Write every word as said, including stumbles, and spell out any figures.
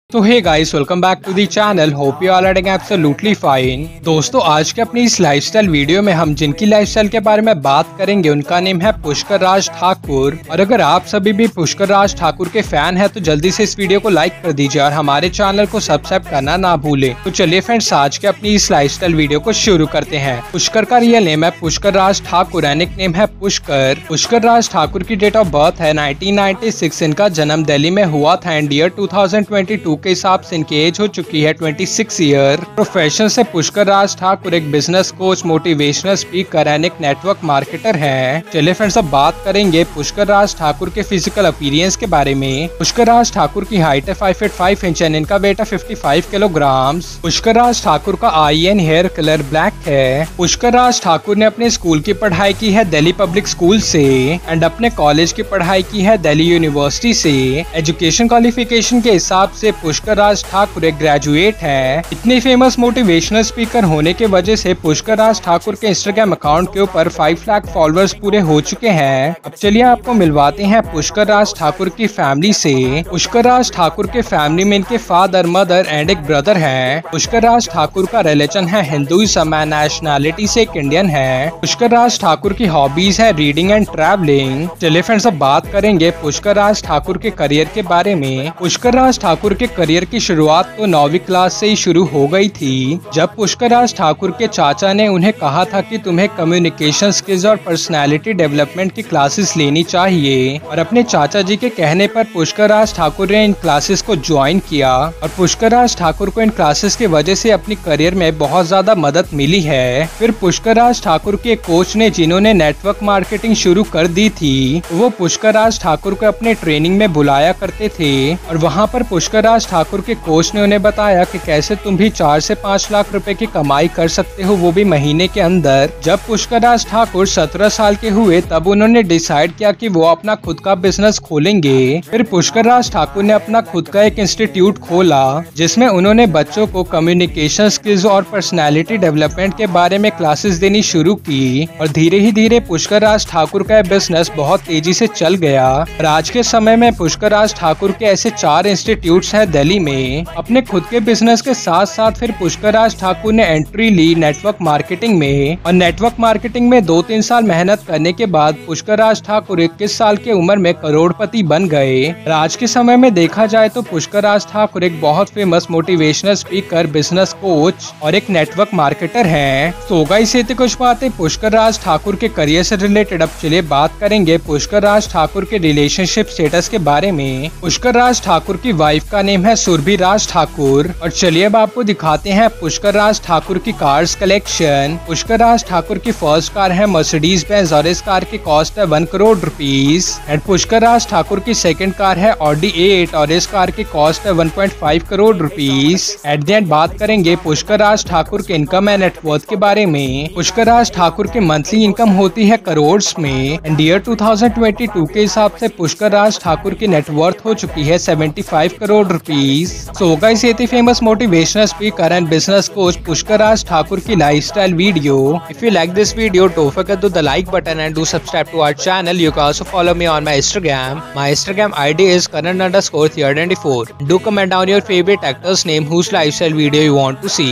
तो hey guys, welcome back to the channel. Hope you all are doing absolutely fine. दोस्तों, आज के अपनी इस लाइफस्टाइल वीडियो में हम जिनकी लाइफस्टाइल के बारे में बात करेंगे उनका नेम है पुष्कर राज ठाकुर। और अगर आप सभी भी पुष्कर राज ठाकुर के फैन हैं तो जल्दी से इस वीडियो को लाइक कर दीजिए और हमारे चैनल को सब्सक्राइब करना ना भूलें। तो चलिए फ्रेंड्स, आज के अपनी इस लाइफस्टाइल वीडियो को शुरू करते हैं। पुष्कर का रियल नेम है पुष्कर राज ठाकुर, निक नेम है पुष्कर। पुष्कर राज ठाकुर की डेट ऑफ बर्थ है नाइनटीन नाइंटी सिक्स। इनका जन्म दिल्ली में हुआ था and year two thousand twenty two के हिसाब से इनकी एज हो चुकी है छब्बीस ईयर। प्रोफेशन से पुष्कर राज ठाकुर एक business coach, motivational speaker and एक नेटवर्क मार्केटर है। चलिए फ्रेंड्स, अब बात करेंगे पुष्कर राज ठाकुर के फिजिकल अपीयरेंस के बारे में। पुष्कर राज ठाकुर की हाइट है five feet five inch and इनका वेट है fifty five kilogram. Pushkar Raj Thakur का eye and hair colour black है। पुष्कर राज ठाकुर ने अपने स्कूल की पढ़ाई की है दिल्ली पब्लिक स्कूल से एंड अपने कॉलेज की पढ़ाई की है दिल्ली यूनिवर्सिटी से। एजुकेशन क्वालिफिकेशन के हिसाब से पुष्कर राज ठाकुर एक ग्रेजुएट है। इतने फेमस मोटिवेशनल स्पीकर होने के वजह से पुष्कर राज ठाकुर के इंस्टाग्राम अकाउंट के ऊपर फाइव लाख फॉलोअर्स पूरे हो चुके हैं। अब चलिए आपको मिलवाते हैं पुष्कर राज ठाकुर की फैमिली से। पुष्कर राज ठाकुर के फैमिली में इनके फादर, मदर एंड एक ब्रदर है। पुष्कर राज ठाकुर का रिलीजन है हिंदुइज्म एंड नेशनैलिटी से एक इंडियन है। पुष्कर राज ठाकुर की हॉबीज है रीडिंग एंड ट्रैवलिंग। चलिए फ्रेंड्स, अब बात करेंगे पुष्कर राज ठाकुर के करियर के बारे में। पुष्कर राज ठाकुर के करियर की शुरुआत तो नौवीं क्लास से ही शुरू हो गई थी, जब पुष्कर राज ठाकुर के चाचा ने उन्हें कहा था कि तुम्हें कम्युनिकेशन स्किल्स और पर्सनालिटी डेवलपमेंट की क्लासेस लेनी चाहिए। और अपने चाचा जी के कहने पर पुष्कर राज ठाकुर ने इन क्लासेस को ज्वाइन किया और पुष्कर राज ठाकुर को इन क्लासेस की वजह से अपनी करियर में बहुत ज्यादा मदद मिली है। फिर पुष्कर राज ठाकुर के कोच ने, जिन्होंने नेटवर्क मार्केटिंग शुरू कर दी थी, वो पुष्कर राज ठाकुर को अपने ट्रेनिंग में बुलाया करते थे और वहाँ पर पुष्कर राज ठाकुर के कोच ने उन्हें बताया कि कैसे तुम भी चार से पाँच लाख रुपए की कमाई कर सकते हो, वो भी महीने के अंदर। जब पुष्कर राज ठाकुर सत्रह साल के हुए तब उन्होंने डिसाइड किया कि वो अपना खुद का बिजनेस खोलेंगे। फिर पुष्कर राज ठाकुर ने अपना खुद का एक इंस्टीट्यूट खोला जिसमें उन्होंने बच्चों को कम्युनिकेशन स्किल्स और पर्सनैलिटी डेवलपमेंट के बारे में क्लासेस देनी शुरू की और धीरे ही धीरे पुष्कर राज ठाकुर का बिजनेस बहुत तेजी से चल गया। और आज के समय में पुष्कर राज ठाकुर के ऐसे चार इंस्टीट्यूट्स हैं दिल्ली में। अपने खुद के बिजनेस के साथ साथ फिर पुष्कर राज ठाकुर ने एंट्री ली नेटवर्क मार्केटिंग में और नेटवर्क मार्केटिंग में दो तीन साल मेहनत करने के बाद पुष्कर राज ठाकुर इक्कीस साल की उम्र में करोड़पति बन गए। आज के समय में देखा जाए तो पुष्कर राज ठाकुर एक बहुत famous motivational speaker, business coach और एक नेटवर्क मार्केटर हैं। तो गाइस, ये थी कुछ बातें पुष्कर राज ठाकुर के करियर से रिलेटेड। अब चलिए बात करेंगे पुष्कर राज ठाकुर के रिलेशनशिप स्टेटस के बारे में। पुष्कर राज ठाकुर की वाइफ का नेम है सुरभि राज ठाकुर। और चलिए अब आपको दिखाते हैं पुष्कर राज ठाकुर की कार्स कलेक्शन। पुष्कर राज ठाकुर की फर्स्ट कार है मर्सिडीज बेंज और इस कार की कॉस्ट है one crore rupees. And Pushkar Raj Thakur की सेकंड कार है ऑडी ए एट और इस कार की कॉस्ट है one point five crore rupees. At the end बात करेंगे पुष्कर राज ठाकुर के इनकम एंड नेटवर्थ के बारे में। पुष्कर राज ठाकुर की मंथली इनकम होती है करोड़ में and year two thousand twenty two के हिसाब से पुष्कर राज ठाकुर की नेटवर्थ हो चुकी है seventy five crore rupees. So guys, ये थी famous motivational speaker and business coach Pushkar Raj Thakur की lifestyle video. If you like this video, don't forget to the like button and do subscribe to our channel. You can also follow me on my Instagram. My Instagram I D is Karan underscore Theodore ninety-four. Do comment down your favorite actor's name whose lifestyle video you want to see.